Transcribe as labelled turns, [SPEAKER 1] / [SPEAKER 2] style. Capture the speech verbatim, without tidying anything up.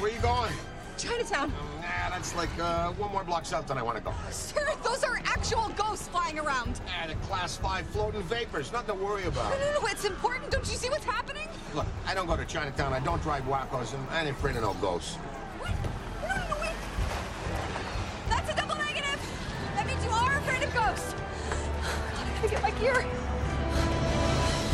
[SPEAKER 1] where you going?
[SPEAKER 2] Chinatown.
[SPEAKER 1] Nah, that's like uh, one more block south than I want to go.
[SPEAKER 2] Sir, those are actual ghosts flying around.
[SPEAKER 1] Ah, the class five floating vapors. Nothing to worry about.
[SPEAKER 2] No, no, no, it's important. Don't you see what's happening?
[SPEAKER 1] Look, I don't go to Chinatown. I don't drive Wacos, and I ain't afraid of no ghosts.
[SPEAKER 2] What? No, no, no, wait. That's a double negative. That means you are afraid of ghosts. God, I gotta get my gear.